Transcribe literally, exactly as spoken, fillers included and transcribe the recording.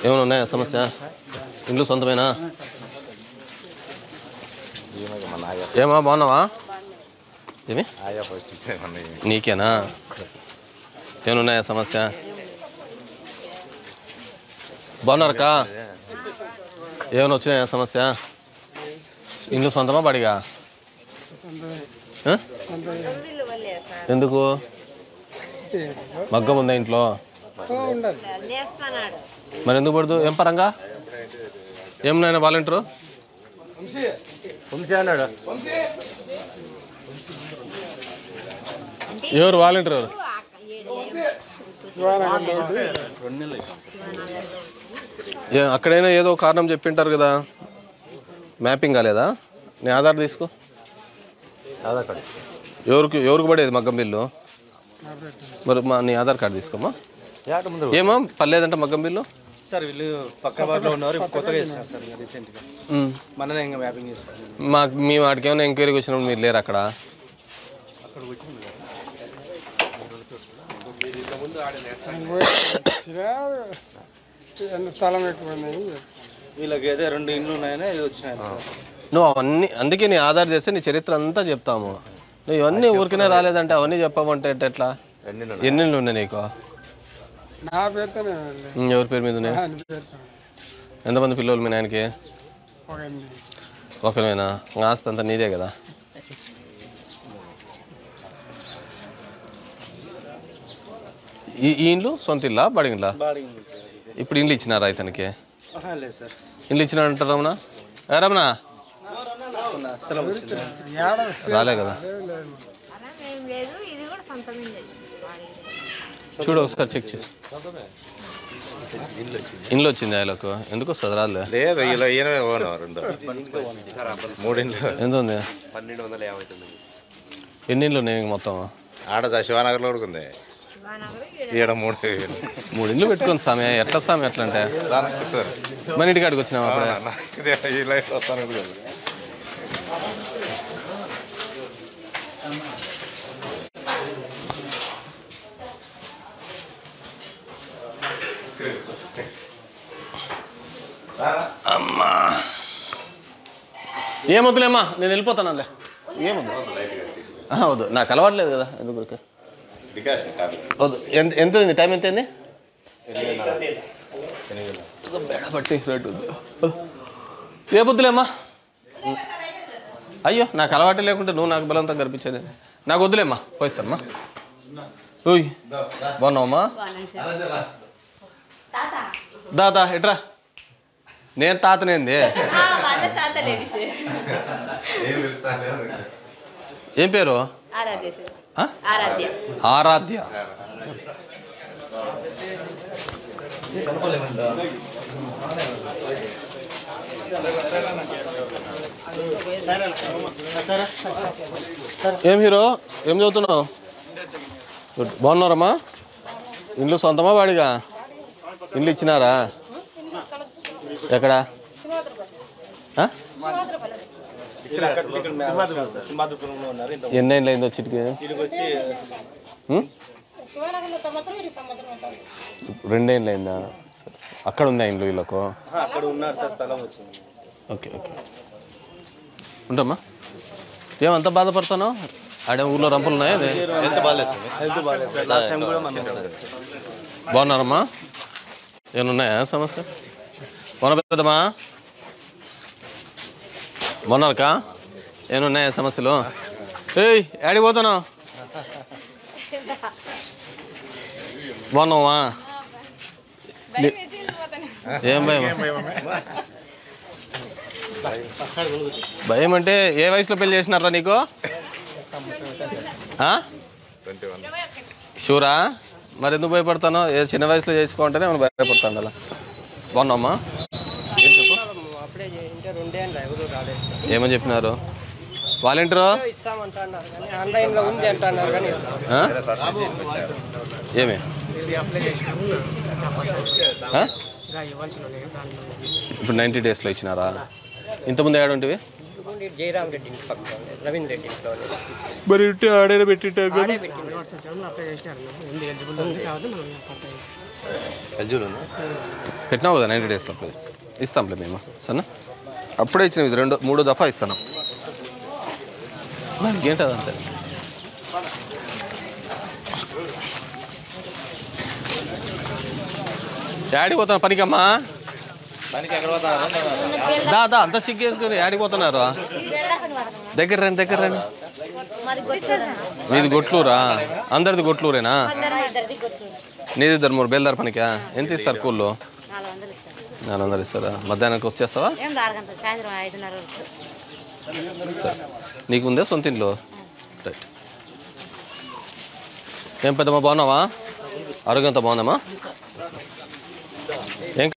ఏమైనా ఉన్నాయా సమస్య? ఇండ్లు సొంతమేనా? ఏమా బాగున్నావా? ఏమి నీకేనా? ఏమైనా ఉన్నాయా సమస్య? బాగున్నారక్క? ఏమైనా వచ్చినాయా సమస్య? ఇండ్లు సొంతమా బడిగా? ఎందుకు మగ్గం ఉందా ఇంట్లో? మరి ఎందుకు పడదు? ఏం పరంగా ఏమన్నా వాలంటీరు ఎవరు వాలంటీర్ ఎవరు? అక్కడైనా ఏదో కారణం చెప్పింటారు కదా, మ్యాపింగ్ కాలేదా? నీ ఆధార్ తీసుకో. ఆధార్ కార్డు ఎవరికి ఎవరికి పడేది మగ్గం బిల్లు? మరి మా నీ ఆధార్ కార్డు తీసుకోమా. ఏమో పర్లేదంట మగ్గం బిల్లు? సార్ వీళ్ళు పక్క వాటిలో ఉన్నారు, కొత్తగా చేస్తున్నారు సార్ రీసెంట్గా. మననే ఇంకా మ్యాపింగ్ చేసుకున్నాం. మాకు మీ వాటికి ఏమైనా ఎంక్వైరీకి వచ్చినప్పుడు మీరు లేరు అక్కడ? వీళ్ళకి ఏదో రెండు ఇండ్లు ఉన్నాయని ఇది వచ్చినాయి సార్. నువ్వు అవన్నీ అందుకే నీ ఆధార్ చేస్తే నీ చరిత్ర అంతా చెప్తాము. నువ్వు ఇవన్నీ ఊరికనే రాలేదంటే అవన్నీ చెప్పామంటే ఎట్లా? ఎన్ని ఉన్నాయి నీకు? ఎవరి పేరు మీద ఉన్నాయి? ఎంతమంది పిల్లలు మీ నాయనకి? ఒకరేనా? ఆస్తి అంతా నీదే కదా. ఈ ఇండ్లు సొంత ఇల్లా బాడిగిన్లా? ఇప్పుడు ఇండ్లు ఇచ్చినారా ఇతనికి? ఇండ్లు ఇచ్చినారంట రమణ? ఏ రమణ రాలే కదా? చూడు ఒకసారి చెక్ చేయి. ఇండ్లు వచ్చింది ఆయనకు? ఎందుకు వస్తుంది? రాలే. ఎంత ఉంది? ఎన్ని ఇండ్లు ఉన్నాయి మొత్తం? ఆడ శివానగర్లో కూడా ఉంది. మూడు మూడు ఇండ్లు పెట్టుకోండి సామె. ఎట్లా సామె ఎట్లా అంటే మన ఇంటికాడికి వచ్చినాము అప్పుడే. అమ్మా ఏమొద్దులేమ్మా, నేను వెళ్ళిపోతానంలే. ఏమొద్దు వద్దు, నాకు అలవాట్లేదు కదా. ఎందుకు వద్దు. ఎంత ఎంత ఉంది? టైం ఎంత అయింది? బట్టి రేటు ఏ బుద్ధులేమ్మా. అయ్యో నాకు అలవాటు లేకుంటే నువ్వు నాకు బలంతో కనిపించేది. నాకు వద్దులేమ్మా, పోయిస్తామ్మా. ఓయ్ బాగున్నావమ్మా? దాదా ఎట్రా? నేను తాతనేంది? ఏం పేరు? ఆరాధ్య. ఏం హీరో, ఏం చదువుతున్నావు? బాగున్నారమ్మా? ఇండ్లు సొంతమా వాడిగా? ఇండ్లు ఇచ్చినారా? ఎక్కడ? ఎన్ని ఏళ్ళు అయింది వచ్చిటికి? రెండేళ్ళు అయిందా? అక్కడ ఉందా ఇండ్లు వీళ్ళకు? ఓకే ఓకే ఉంటామ్మా. ఏమంతా బాధపడతాను? ఆడే ఊర్లో రంపులు ఉన్నాయా? బాగున్నారమ్మా? ఏమన్నాయా సమస్య? బాగున్నా పెద్దమ్మా? బాగున్నారకా? ఏమన్నాయా సమస్యలు? ఏయ్ ఆడికి పోతాను. బాగున్నావా? ఏం భయం? భయం అంటే ఏ వయసులో పెళ్లి చేసినారా నీకు? షూరా? మరి ఎందుకు భయపడతాను? ఏ చిన్న వయసులో చేసుకోంటేనే మనం భయపడతాను. అలా బాగున్నామ్మా? ఏం చెప్పు. ఏమని చెప్పినారు వాలంటీరు? ఏమి ఇప్పుడు నైంటీ డేస్లో ఇచ్చినారా? ఇంతకుముందు ఏడు ఉంటివి? జయరామ్ రెడ్డి ఇంటి పక్కన రవీంద్ర రెడ్డి ఇంట్లో మరి ఇంటి ఆడే పెట్టింటా పెట్టినావు కదా నైంటీ డేస్లో అప్పుడు ఇస్తాంలే మేము సరేనా అప్పుడే ఇచ్చినవి ఇది రెండు మూడు దఫా ఇస్తాను ఏంటది అంతే యాడికి పోతాను పనికమ్మా దా దా అంత సిగ్గేసుకుని యాడికి పోతున్నారు దగ్గర రండి దగ్గర రండి మీది గొట్లూరా అందరిది గొట్లూరేనా నీది ఇద్దరు మూడు బేల్దార్ పనికా ఎంత ఇస్తారు కూల్లో నాలుగు వందలు ఇస్తారా మధ్యాహ్నానికి వచ్చేస్తావా సరే నీకు ఉందే సొంత ఇంట్లో రైట్ ఏం పెద్దమ్మా బాగున్నావా ఆరోగ్యంతో బాగుందమ్మా ఏం